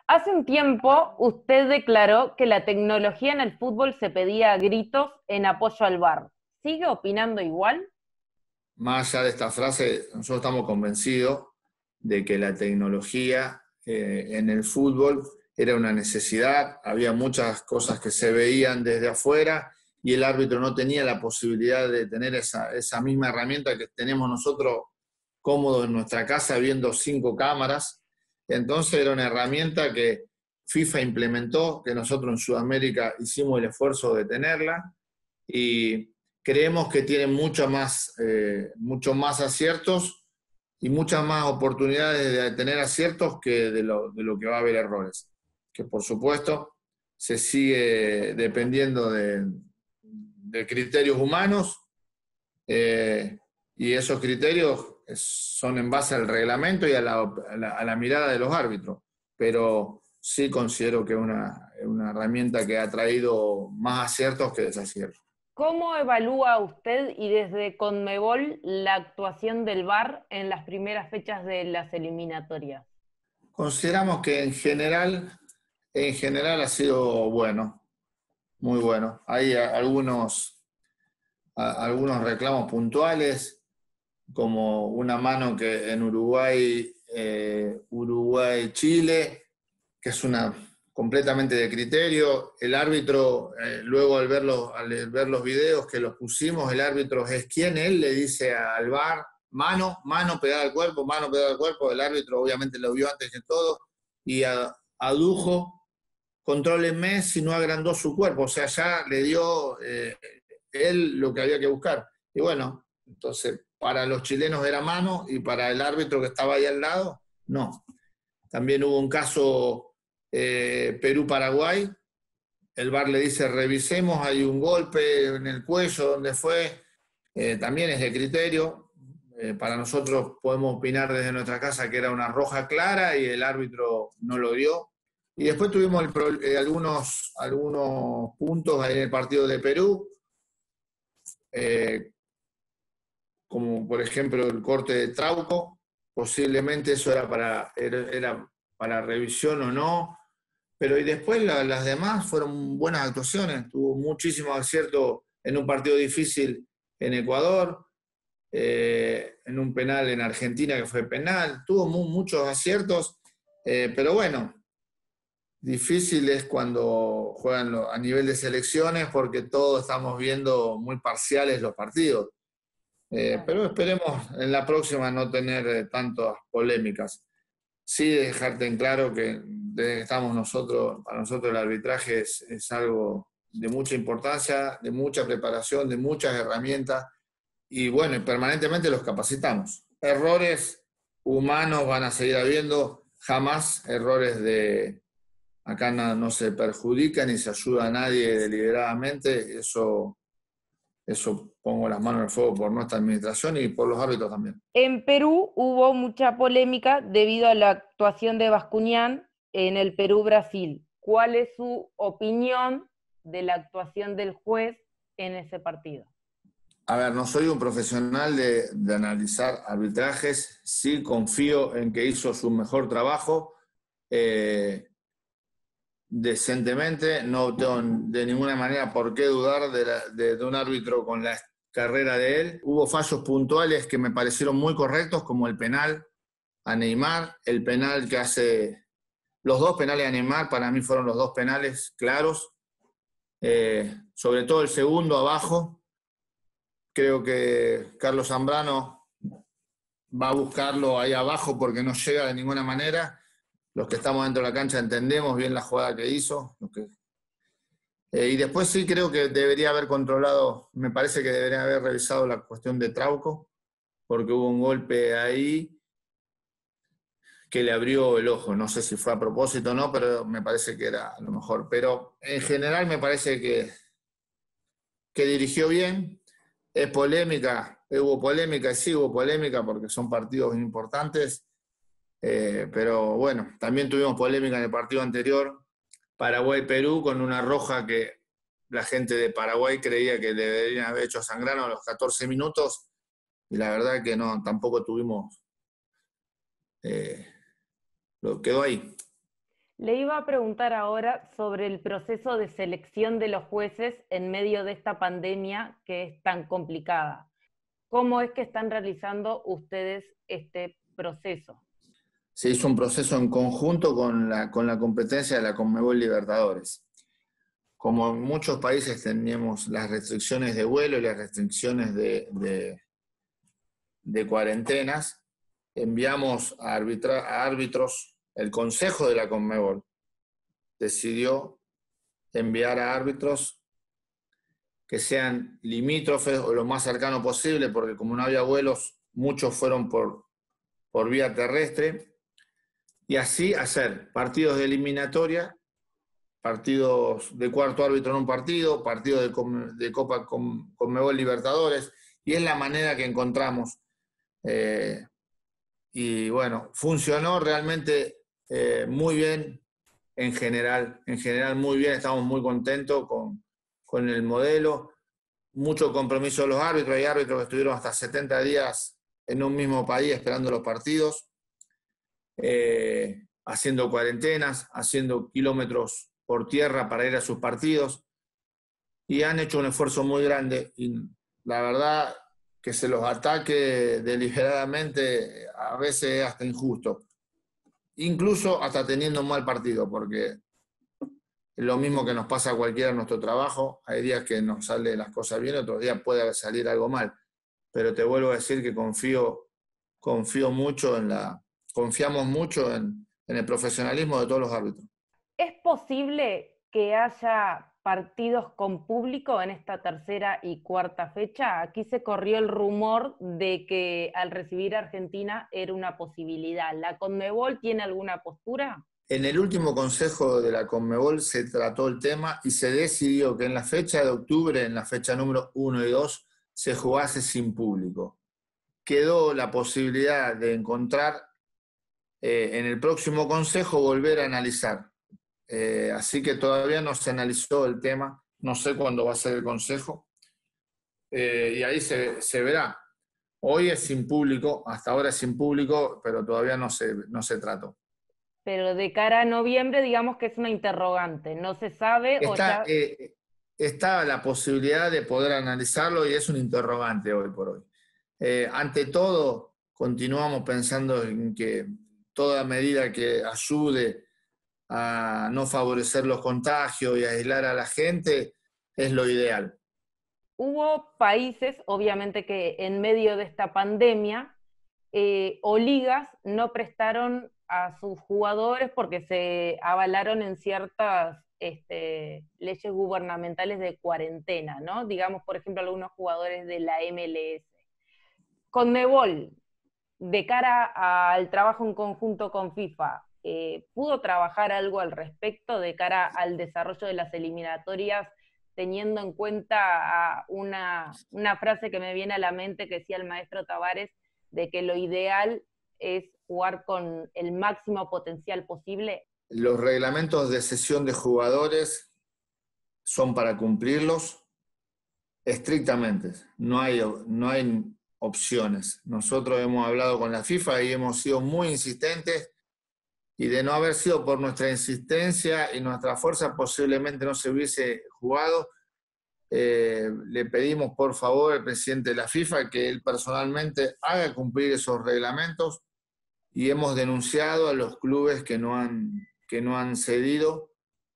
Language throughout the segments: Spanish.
Hace un tiempo usted declaró que la tecnología en el fútbol se pedía a gritos en apoyo al VAR. ¿Sigue opinando igual? Más allá de esta frase, nosotros estamos convencidos de que la tecnología en el fútbol era una necesidad, había muchas cosas que se veían desde afuera y el árbitro no tenía la posibilidad de tener esa misma herramienta que tenemos nosotros cómodos en nuestra casa viendo 5 cámaras. Entonces era una herramienta que FIFA implementó, que nosotros en Sudamérica hicimos el esfuerzo de tenerla y creemos que tiene mucho más aciertos y muchas más oportunidades de tener aciertos que de lo que va a haber errores. Que por supuesto se sigue dependiendo de criterios humanos y esos criterios son en base al reglamento y a la mirada de los árbitros. Pero sí considero que es una herramienta que ha traído más aciertos que desaciertos. ¿Cómo evalúa usted y desde Conmebol la actuación del VAR en las primeras fechas de las eliminatorias? Consideramos que en general ha sido bueno, muy bueno. Hay algunos reclamos puntuales, como una mano que en Uruguay-Chile, que es una completamente de criterio. El árbitro, luego al ver los videos que los pusimos, el árbitro es quien él le dice al VAR, mano pegada al cuerpo, mano pegada al cuerpo. El árbitro obviamente lo vio antes que todo y adujo, contrólenme si no agrandó su cuerpo. O sea, ya le dio él lo que había que buscar. Y bueno, entonces para los chilenos era mano y para el árbitro que estaba ahí al lado, no. También hubo un caso Perú-Paraguay, el VAR le dice revisemos, hay un golpe en el cuello, ¿dónde fue? También es de criterio. Para nosotros podemos opinar desde nuestra casa que era una roja clara y el árbitro no lo dio. Y después tuvimos algunos puntos ahí en el partido de Perú, como por ejemplo el corte de Trauco. Posiblemente eso era para revisión o no, pero y después las demás fueron buenas actuaciones. Tuvo muchísimo acierto en un partido difícil en Ecuador, en un penal en Argentina que fue penal. Tuvo muchos aciertos, pero bueno, difícil es cuando juegan a nivel de selecciones porque todos estamos viendo muy parciales los partidos. Pero esperemos en la próxima no tener tantas polémicas. Sí, dejarte en claro que desde que estamos nosotros, para nosotros el arbitraje es algo de mucha importancia, de mucha preparación, de muchas herramientas y bueno, y permanentemente los capacitamos. Errores humanos van a seguir habiendo, jamás errores de... Acá no se perjudica ni se ayuda a nadie deliberadamente, eso pongo las manos en el fuego por nuestra administración y por los árbitros también. En Perú hubo mucha polémica debido a la actuación de Bascuñán en el Perú-Brasil. ¿Cuál es su opinión de la actuación del juez en ese partido? A ver, no soy un profesional de analizar arbitrajes, sí confío en que hizo su mejor trabajo decentemente, no tengo de ninguna manera por qué dudar de un árbitro con la carrera de él. Hubo fallos puntuales que me parecieron muy correctos, como el penal a Neymar, el penal que hace... Los 2 penales a Neymar para mí fueron los 2 penales claros, sobre todo el segundo abajo. Creo que Carlos Zambrano va a buscarlo ahí abajo porque no llega de ninguna manera. Los que estamos dentro de la cancha entendemos bien la jugada que hizo. Y después sí creo que debería haber controlado, me parece que debería haber revisado la cuestión de Trauco, porque hubo un golpe ahí que le abrió el ojo. No sé si fue a propósito o no, pero me parece que era lo mejor. Pero en general me parece que dirigió bien. Es polémica, hubo polémica, sí hubo polémica porque son partidos importantes, pero bueno, también tuvimos polémica en el partido anterior, Paraguay-Perú, con una roja que la gente de Paraguay creía que deberían haber hecho a Zambrano a los 14 minutos, y la verdad que no, tampoco tuvimos, lo quedó ahí. Le iba a preguntar ahora sobre el proceso de selección de los jueces en medio de esta pandemia que es tan complicada. ¿Cómo es que están realizando ustedes este proceso? Se hizo un proceso en conjunto con la competencia de la Conmebol Libertadores. Como en muchos países teníamos las restricciones de vuelo y las restricciones de cuarentenas, enviamos a árbitros, el Consejo de la Conmebol decidió enviar a árbitros que sean limítrofes o lo más cercano posible, porque como no había vuelos, muchos fueron por vía terrestre, y así hacer partidos de eliminatoria, partidos de cuarto árbitro en un partido, partidos de Copa Conmebol Libertadores, y es la manera que encontramos. Y bueno, funcionó realmente muy bien en general muy bien, estamos muy contentos con el modelo, mucho compromiso de los árbitros, hay árbitros que estuvieron hasta 70 días en un mismo país esperando los partidos, haciendo cuarentenas, haciendo kilómetros por tierra para ir a sus partidos, y han hecho un esfuerzo muy grande, y la verdad que se los ataque deliberadamente a veces es hasta injusto, incluso hasta teniendo un mal partido, porque es lo mismo que nos pasa a cualquiera en nuestro trabajo, hay días que nos salen las cosas bien, otros días puede salir algo mal, pero te vuelvo a decir que confiamos mucho en el profesionalismo de todos los árbitros. ¿Es posible que haya partidos con público en esta tercera y cuarta fecha? Aquí se corrió el rumor de que al recibir a Argentina era una posibilidad. ¿La Conmebol tiene alguna postura? En el último consejo de la Conmebol se trató el tema y se decidió que en la fecha de octubre, en la fecha número 1 y 2, se jugase sin público. Quedó la posibilidad de encontrar en el próximo consejo volver a analizar. Así que todavía no se analizó el tema, no sé cuándo va a ser el consejo, y ahí se verá. Hoy es sin público, hasta ahora es sin público, pero todavía no se trató. Pero de cara a noviembre, digamos que es una interrogante. No se sabe o Está, ya... está la posibilidad de poder analizarlo y es un interrogante hoy por hoy. Ante todo, continuamos pensando en que toda medida que ayude a no favorecer los contagios y aislar a la gente es lo ideal. Hubo países, obviamente, que en medio de esta pandemia o ligas no prestaron a sus jugadores porque se avalaron en ciertas leyes gubernamentales de cuarentena, ¿no? Digamos, por ejemplo, algunos jugadores de la MLS. Conmebol, de cara al trabajo en conjunto con FIFA, ¿pudo trabajar algo al respecto de cara al desarrollo de las eliminatorias, teniendo en cuenta una frase que me viene a la mente que decía el maestro Tavares, de que lo ideal es jugar con el máximo potencial posible? Los reglamentos de cesión de jugadores son para cumplirlos estrictamente. No hay opciones. Nosotros hemos hablado con la FIFA y hemos sido muy insistentes, y de no haber sido por nuestra insistencia y nuestra fuerza posiblemente no se hubiese jugado. Le pedimos por favor al presidente de la FIFA que él personalmente haga cumplir esos reglamentos, y hemos denunciado a los clubes que no han cedido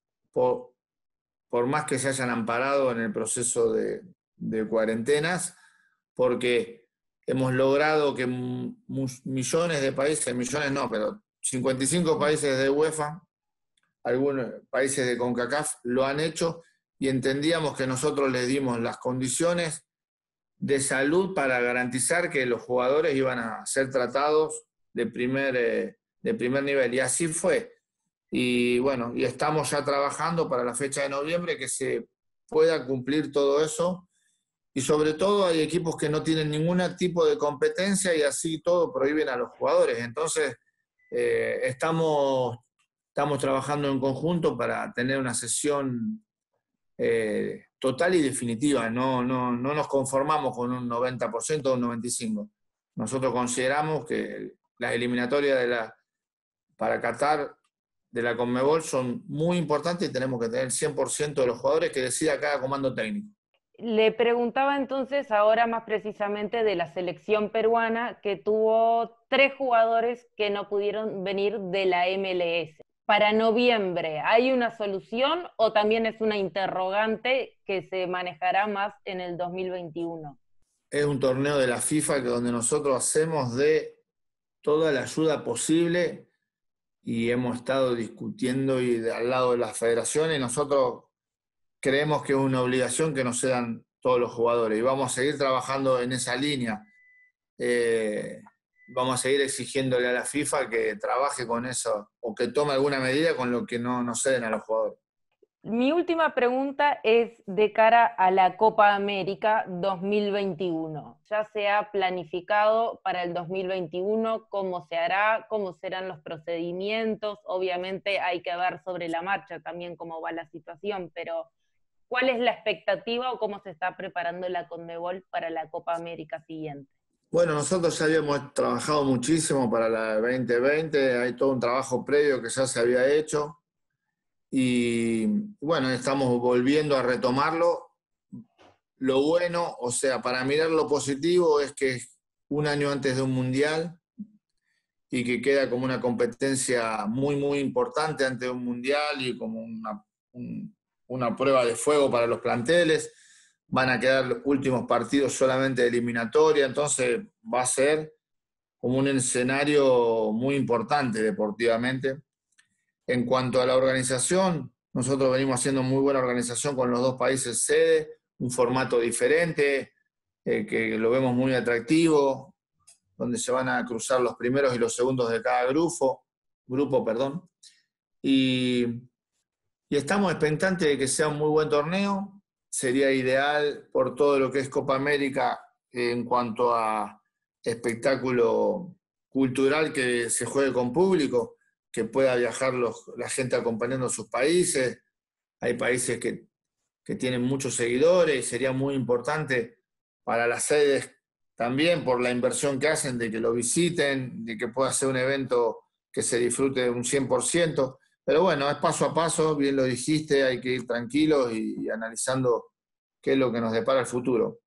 por más que se hayan amparado en el proceso de cuarentenas, porque hemos logrado que millones de países, millones no, pero 55 países de UEFA, algunos países de CONCACAF lo han hecho, y entendíamos que nosotros les dimos las condiciones de salud para garantizar que los jugadores iban a ser tratados de primer nivel, y así fue. Y bueno, y estamos ya trabajando para la fecha de noviembre que se pueda cumplir todo eso, y sobre todo hay equipos que no tienen ningún tipo de competencia y así todo prohíben a los jugadores. Entonces, estamos trabajando en conjunto para tener una sesión total y definitiva. No nos conformamos con un 90% o un 95%. Nosotros consideramos que la eliminatoria para Qatar de la Conmebol son muy importantes y tenemos que tener el 100% de los jugadores que decida cada comando técnico. Le preguntaba entonces ahora más precisamente de la selección peruana, que tuvo 3 jugadores que no pudieron venir de la MLS. Para noviembre, ¿hay una solución o también es una interrogante que se manejará más en el 2021? Es un torneo de la FIFA que donde nosotros hacemos de toda la ayuda posible y hemos estado discutiendo y al lado de las federaciones, y nosotros creemos que es una obligación que nos sean todos los jugadores y vamos a seguir trabajando en esa línea. Vamos a seguir exigiéndole a la FIFA que trabaje con eso o que tome alguna medida con lo que no nos ceden a los jugadores. Mi última pregunta es de cara a la Copa América 2021. ¿Ya se ha planificado para el 2021 cómo se hará, cómo serán los procedimientos? Obviamente hay que ver sobre la marcha también cómo va la situación, pero ¿cuál es la expectativa o cómo se está preparando la Conmebol para la Copa América siguiente? Bueno, nosotros ya habíamos trabajado muchísimo para la 2020, hay todo un trabajo previo que ya se había hecho. Y bueno, estamos volviendo a retomarlo. Lo bueno, o sea, para mirar lo positivo es que es un año antes de un mundial y que queda como una competencia muy, muy importante antes de un mundial y como una prueba de fuego para los planteles. Van a quedar los últimos partidos solamente de eliminatoria, entonces va a ser como un escenario muy importante deportivamente. En cuanto a la organización, nosotros venimos haciendo muy buena organización con los 2 países sede, un formato diferente, que lo vemos muy atractivo, donde se van a cruzar los primeros y los segundos de cada grupo, y estamos expectantes de que sea un muy buen torneo. Sería ideal por todo lo que es Copa América en cuanto a espectáculo cultural que se juegue con público, que pueda viajar la gente acompañando a sus países. Hay países que tienen muchos seguidores y sería muy importante para las sedes también por la inversión que hacen de que lo visiten, de que pueda ser un evento que se disfrute de un 100%. Pero bueno, es paso a paso, bien lo dijiste, hay que ir tranquilos y analizando qué es lo que nos depara el futuro.